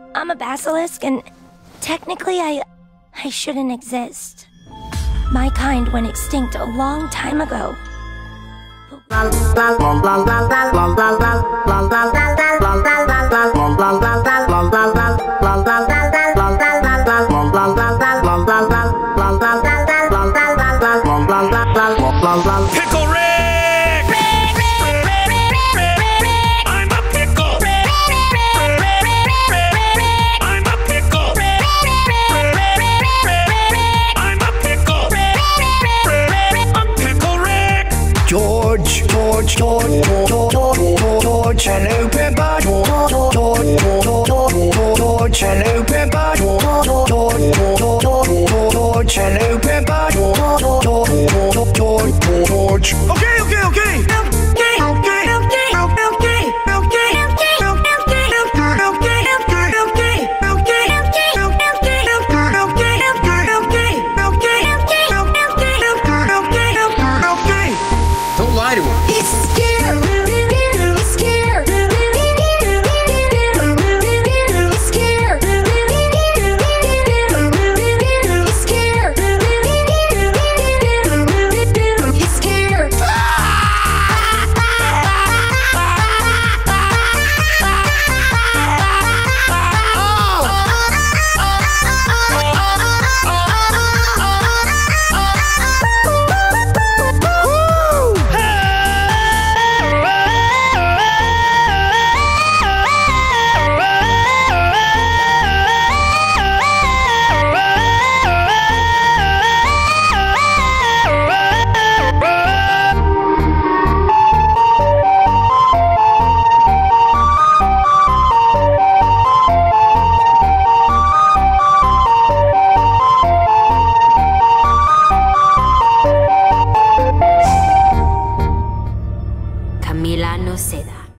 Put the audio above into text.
I'm a basilisk, and technically I shouldn't exist. My kind went extinct a long time ago. Pickle Rick! I'm a pickle! I'm a pickle! I'm a pickle! I'm Pickle Rick! George, hello Peppa. George, hello Peppa. George, hello Peppa. George. Okay. Don't lie to him. He's scared. He's scared. He's scared. He's scared. Camila no seda.